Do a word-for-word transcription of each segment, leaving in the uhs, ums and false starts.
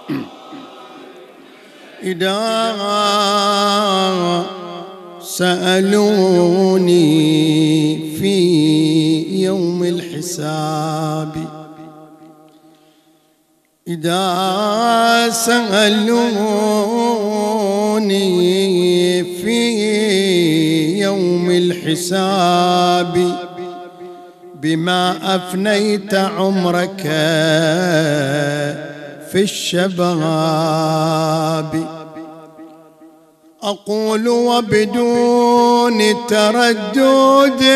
إذا سألوني في يوم الحساب، إذا سألوني في يوم الحساب بما أفنيت عمرك في الشباب، أقول وبدون تردد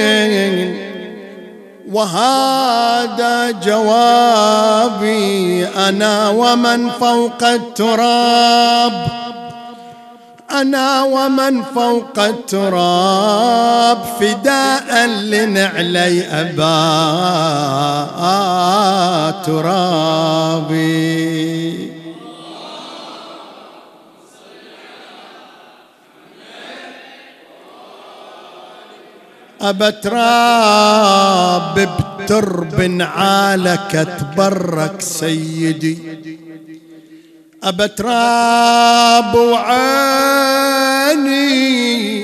وهذا جوابي، أنا ومن فوق التراب، أنا ومن فوق التراب فداء لنعلي أبا ترابي. أبا تراب بترب عالك تبرك سيدي، أبا تراب وعيني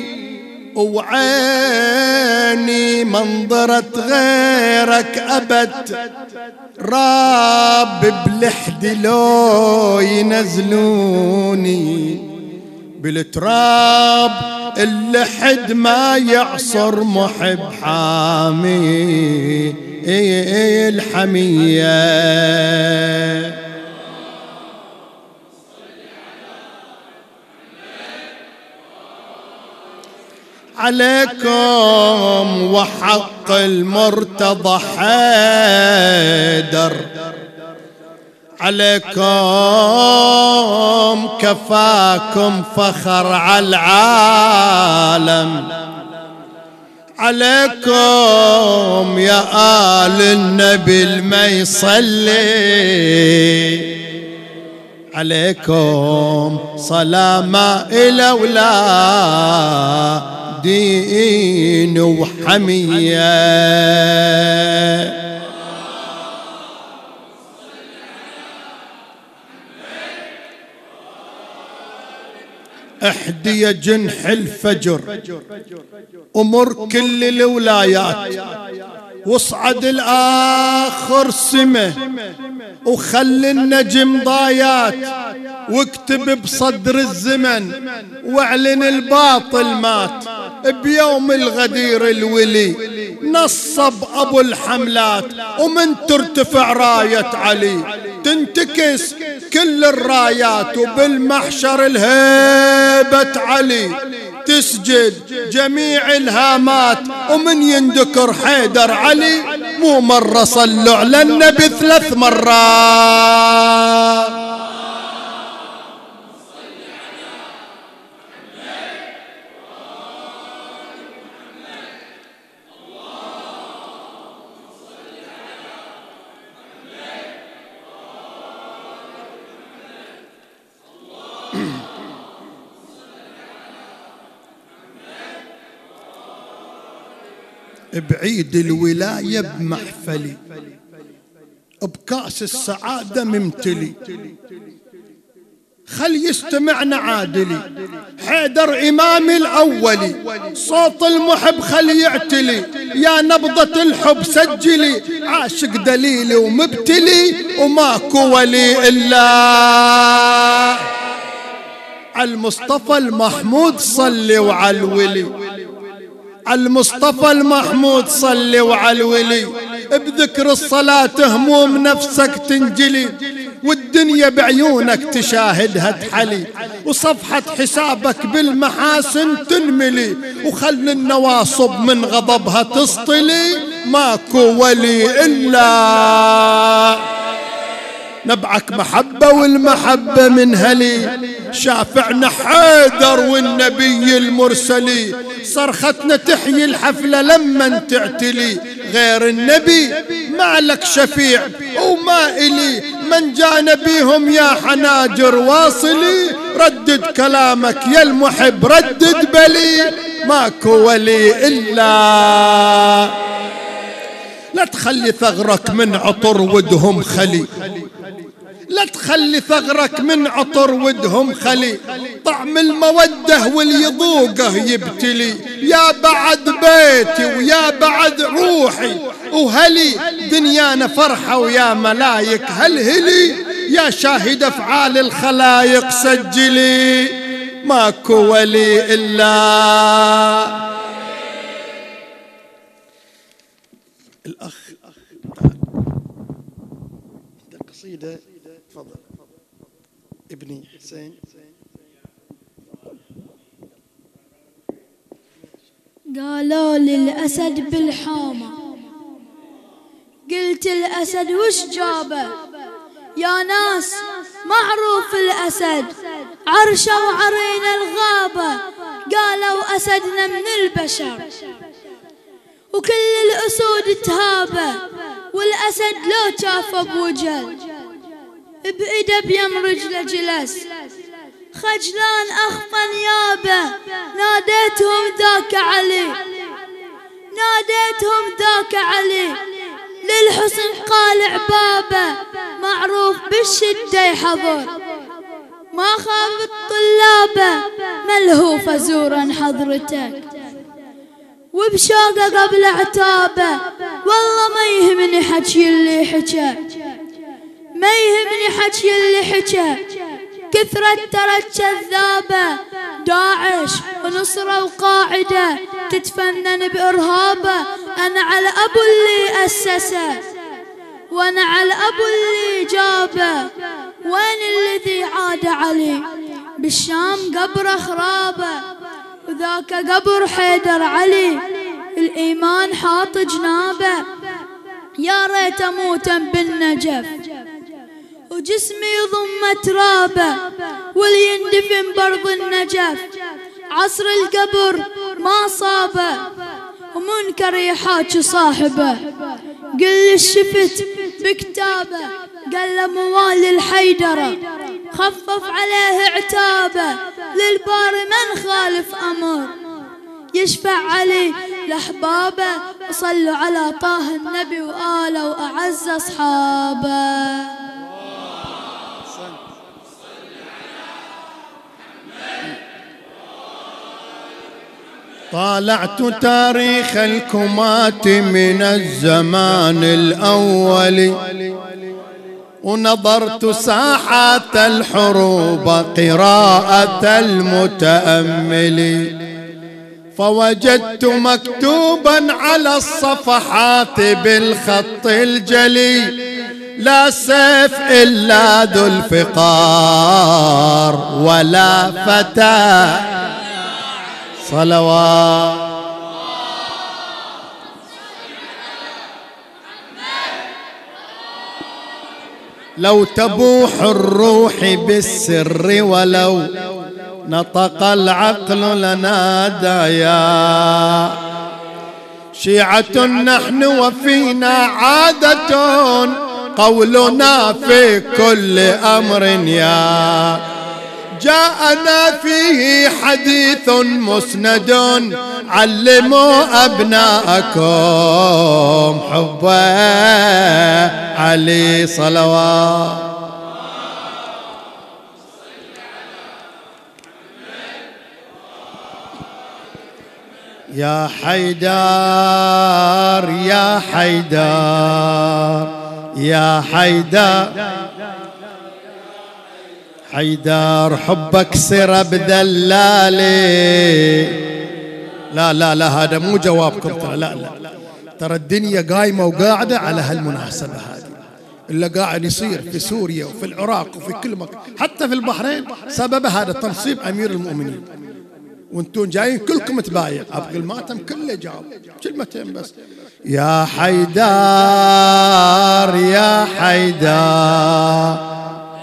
وعيني منظرة غيرك أبد راب بلحد لو ينزلوني بالتراب، اللحد ما يعصر محب حامي الحمية. عليكم وحق المرتضى حيدر، عليكم كفاكم فخر على العالم، عليكم يا آل النبي الما يصلي، عليكم صلاة الأولى دين وحمية. احدي جنح الفجر امر كل الولايات، واصعد الاخر سمه وخلي النجم ضايات، واكتب بصدر الزمن واعلن الباطل مات، بيوم الغدير الولي نصب ابو الحملات، ومن ترتفع راية علي تنتكس كل الرايات، وبالمحشر الهيبة علي تسجد جميع الهامات، ومن يندكر حيدر علي مو مرة صلوا على النبي ثلاث مرات. بعيد الولاية بمحفلي بكأس السعادة ممتلي، خل يستمعنا عادلي حيدر إمامي الأولي، صوت المحب خل يعتلي، يا نبضة الحب سجلي، عاشق دليلي ومبتلي وماكو ولي إلا على المصطفى المحمود صلي وعلى الولي، على المصطفى المحمود صلي وعلى الولي، بذكر الصلاة هموم نفسك تنجلي، والدنيا بعيونك تشاهدها تحلي، وصفحة حسابك بالمحاسن تنملي، وخل النواصب من غضبها تسطلي، ماكو ولي إلا نبعك محبة والمحبة من هلي، شافعنا حيدر والنبي المرسلي، صرختنا تحيي الحفلة لما تعتلي، غير النبي ما لك شفيع وما إلي، من جانا بيهم يا حناجر واصلي، ردد كلامك يا المحب ردد بلي، ماكو ولي إلا لا تخلي ثغرك من عطر ودهم خلي، لا تخلي ثغرك من عطر ودهم خلي، طعم المودة واليذوقه يبتلي. يا بعد بيتي ويا بعد روحي وهلي، دنيانا فرحة ويا ملايك هلهلي. يا شاهد أفعال الخلايق سجلي، ماكو ولي إلا الأخ. قصيدة تفضل ابني حسين. قالوا للأسد بالحومة، قلت الأسد وش جابه؟ يا ناس معروف الأسد عرشه وعرين الغابة. قالوا أسدنا من البشر وكل الأسود تهابه، والأسد لو شافه بوجل بإيده بيم رجله جلس. خجلان أخفى نيابه، ناديتهم ذاك علي، ناديتهم ذاك علي. للحسن قال عبابه، معروف بالشدة يحضر، ما خاف الطلابه، ملهوف زورا حضرتك وبشوقه قبل عتابه. والله ما يهمني حكي اللي حكى، ما يهمني حكي اللي حكى، كثرة ترى كذابة. داعش ونصرة وقاعدة تتفنن بإرهابه. أنا على أبو اللي أسسه وأنا على أبو اللي جابه. وين الذي عاد علي بالشام قبر خرابه، وذاك قبر حيدر علي الإيمان حاط جنابه. يا ريت أموتا بالنجف وجسمي يضم ترابه، وليندفن برض النجف عصر القبر ما صابه. ومنكر يحاكي صاحبه، قل شفت بكتابه. قال موالي الحيدرة خفف عليه عتابه. للبار من خالف أمر يشفع علي لأحبابه. وصلوا على طه النبي وآله وأعز أصحابه. طالعت تاريخ الكمات من الزمان الأول، ونظرت ساحات الحروب قراءة المتأمل. فوجدت مكتوبا على الصفحات بالخط الجلي، لا سيف إلا ذو الفقار ولا فتى صلوات. لو تبوح الروح بالسر ولو نطق العقل لنادى يا شيعة نحن وفينا عادة قولنا في كل أمر يا جاءنا فيه حديث مسند علموا أبناءكم حب علي صلوات. يا حيدر يا حيدر يا حيدر حيدر حبك سر بذلالي. لا لا لا هذا مو جوابكم ترى، لا لا ترى الدنيا قايمة وقاعدة على هالمناسبة هذه. اللي قاعد يصير في سوريا وفي العراق وفي كل مكان حتى في البحرين سبب هذا تنصيب أمير المؤمنين. وانتم جايين كلكم تبايع. أبغي الماتم كله جاوب كلمتين بس. يا حيدر يا حيدر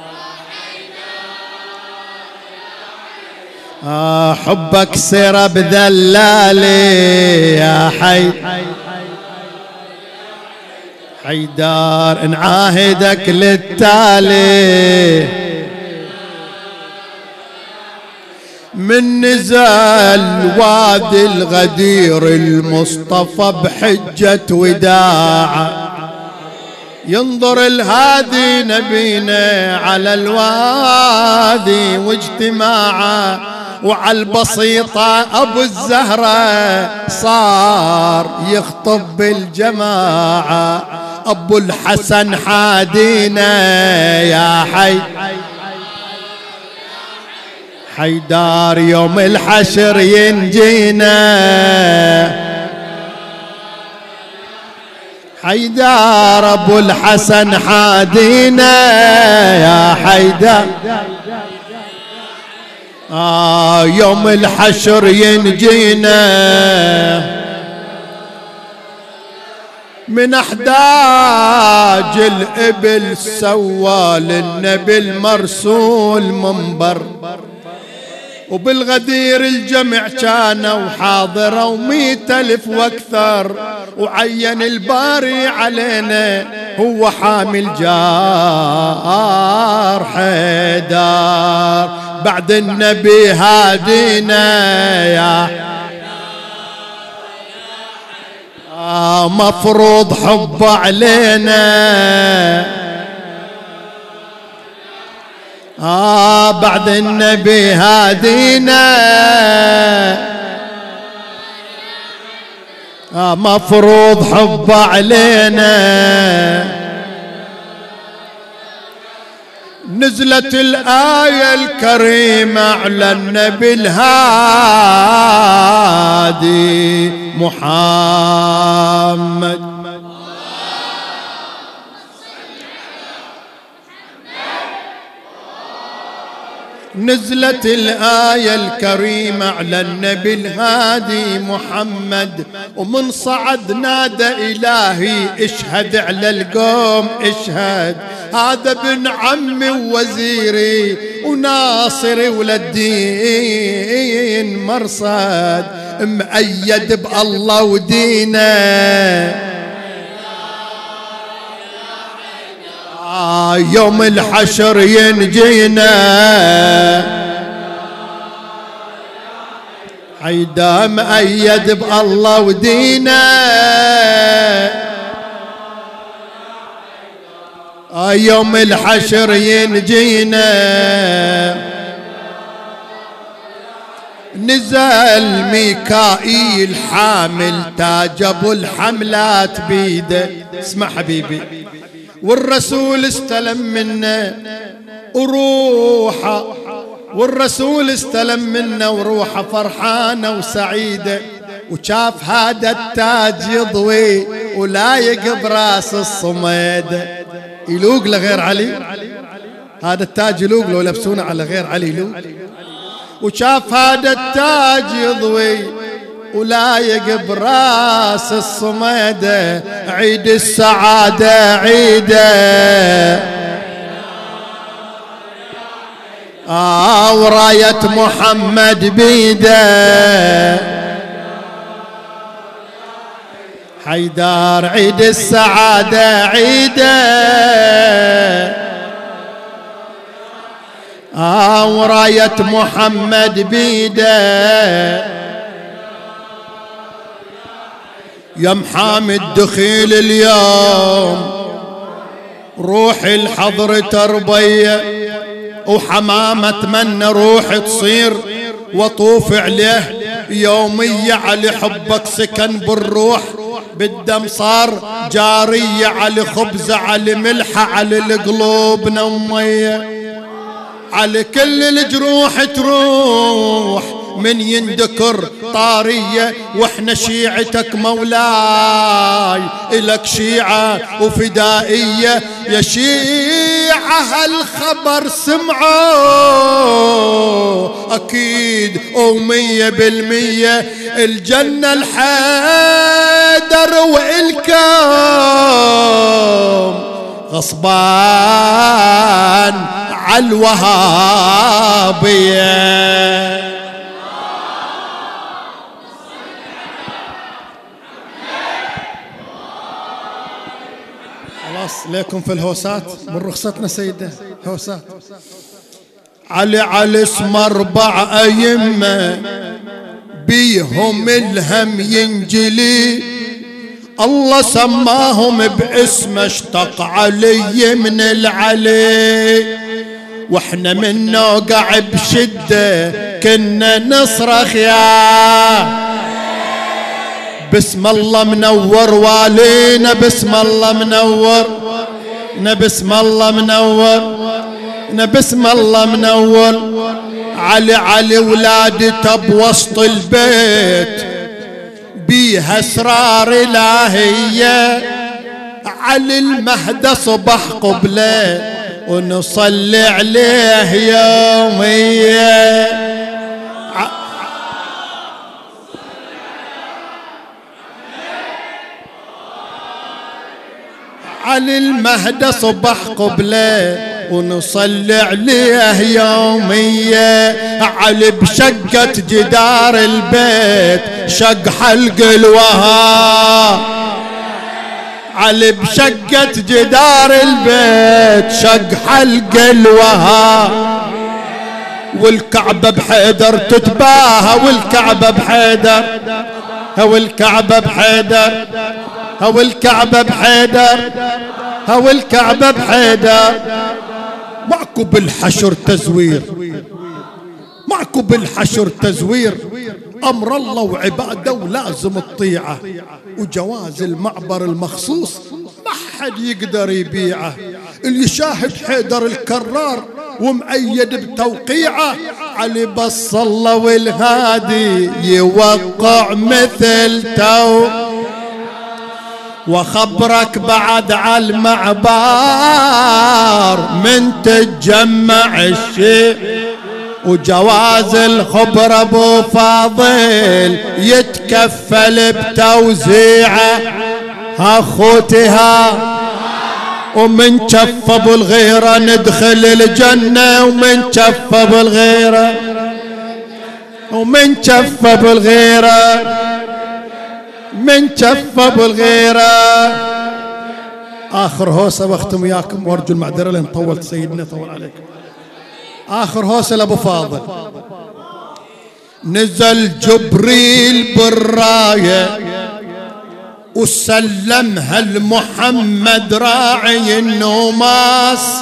آه حبك سر بذلالي يا حي حيدر نعاهدك للتالي. من نزل وادي الغدير المصطفى بحجة وداع ينظر الهادي نبينا على الوادي واجتماعه، وعلى البسيطة أبو الزهرة صار يخطب بالجماعة. أبو الحسن حادينا يا حي حيدار يوم الحشر ينجينا، حيدار أبو الحسن حادينا يا حيدار. آه يوم الحشر ينجينا، من احداج الإبل سوى للنبي المرسول منبر، وبالغدير الجمع كانوا حاضروا مئة ألف واكثر، وعين الباري علينا هو حامل جار حيدار. بعد النبي هادينا يا آه مفروض حب علينا، آه بعد النبي هادينا آه مفروض حب علينا. نزلت الآية الكريمة على النبي الهادي محمد، نزلت الآية الكريمة على النبي الهادي محمد، ومن صعد نادى إلهي اشهد على القوم اشهد، هذا ابن عمي ووزيري وناصري وللدين مرصد، مؤيد بالله ودينه. آه يوم الحشر ينجينا، حيدا مؤيد بالله ودينه. آه يوم الحشر ينجينا، نزل ميكائيل حامل تاج ابو الحملات بيده، اسمع حبيبي، والرسول استلم منه وروحه، والرسول استلم منه وروحه فرحانه وسعيده، وشاف هذا التاج يضوي ولايق براس الصمد، يلوق لغير علي، هذا التاج يلوق لو لبسونه على غير علي يلوق. وشاف هذا التاج يضوي ولايق براس الصمد، عيد السعادة عيده، آه وراية محمد بيده، حيدار عيد السعادة عيده، آه وراية محمد بيده. يا محامد دخيل اليوم روح الحضر تربية، وحمامة اتمنى روح تصير وطوف عليه يومية، على حبك سكن بالروح، بالدم صار جارية، على خبزة على ملحة على القلوب نمية، على كل الجروح تروح من يندكر طارية، واحنا شيعتك مولاي إلك شيعة وفدائية. يا شيعة هالخبر سمعوا أكيد ومية بالمية، الجنة الحيدر وإلكم غصبان عالوهابية. خلاص ليكم في الهوسات من رخصتنا سيدة هوسات. علي على اسم أربع أيمة بيهم الهم ينجلي، الله سماهم باسمه اشتق علي من العلي، واحنا من نوقع بشدة كنا نصرخ يا بسم الله منور والينا، بسم الله منور، بسم الله منور، بسم الله منور. علي علي ولادته بوسط البيت بيها اسرار الهيه، علي المهدى صبح قبله ونصلي عليه يوميا. علي المهدى صبح قبله ونصلي عليه يوميا. علي بشقة جدار البيت شق حلق الوهاب، علي بشقة جدار البيت شق حلق الوهاب. والكعبة بحيدر تتباهى، والكعبة بحيدر، والكعبة بحيدر، والكعبة بحيدر، والكعبة بحيدر. ماكو بالحشر تزوير، ماكو بالحشر تزوير، امر الله وعباده ولازم الطيعه، وجواز المعبر المخصوص ما حد يقدر يبيعه. اللي يشاهد حيدر الكرار ومؤيد بتوقيعه، علي بس الله والهادي يوقع مثل تو. وخبرك بعد على المعبار من تتجمع الشيء، وجواز الخبر ابو فاضل يتكفل بتوزيعه. اخوتها ومن شف ابو الغيره ندخل الجنه، ومن شف ابو الغيره، ومن شف ابو الغيره، من شف ابو الغيره. اخر هوسه واختم وياكم وارجو المعذره لان طولت سيدنا، طول عليكم. اخر هوسه لابو فاضل. نزل جبريل بالرايه وسلمها لمحمد راعي النوماس،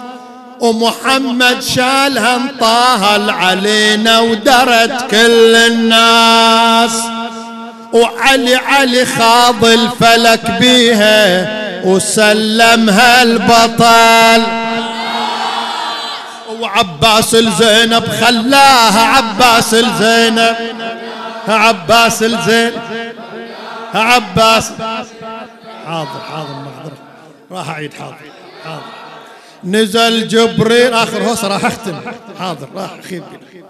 ومحمد شالها انطاها علينا ودرت كل الناس. وعلي علي خاض الفلك بيها وسلمها البطل، وعباس الزينب خلاها عباس الزينب، عباس الزينب، عباس. حاضر حاضر محضر راح اعيد. حاضر حاضر. نزل جبريل، اخر هوسه راح اختم. حاضر راح اخيب.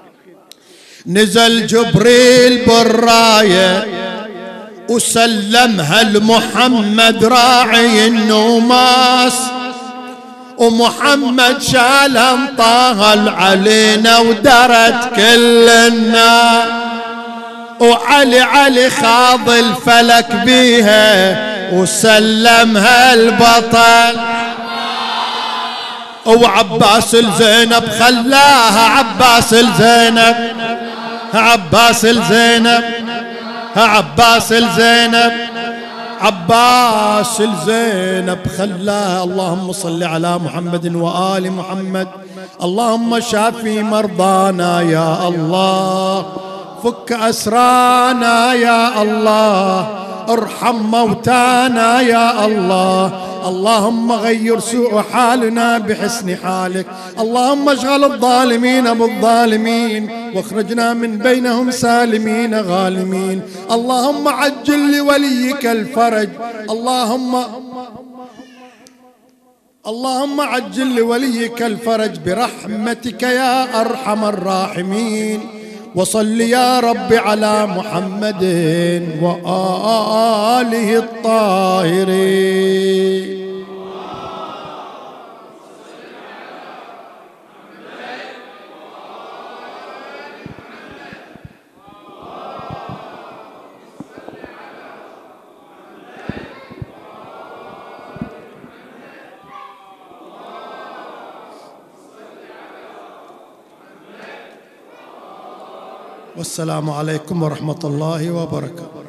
نزل جبريل بالرايه وسلمها لمحمد راعي النوماس، ومحمد شالها انطاها علينا ودرت كل الناس. وعلي علي خاض الفلك بيها وسلمها البطل، وعباس الزينب خلاها عباس الزينب، عباس الزينب، عباس الزينب، عباس الزينب خلاها. اللهم صل على محمد وآل محمد. اللهم شافي مرضانا يا الله، فك أسرانا يا الله، ارحم موتانا يا الله. اللهم غير سوء حالنا بحسن حالك. اللهم اشغل الظالمين بالظالمين واخرجنا من بينهم سالمين غالمين. اللهم عجل لوليك الفرج. اللهم اللهم عجل لوليك الفرج برحمتك يا أرحم الراحمين. وصل يا رب على محمد وآله الطاهرين. والسلام عليكم ورحمة الله وبركاته.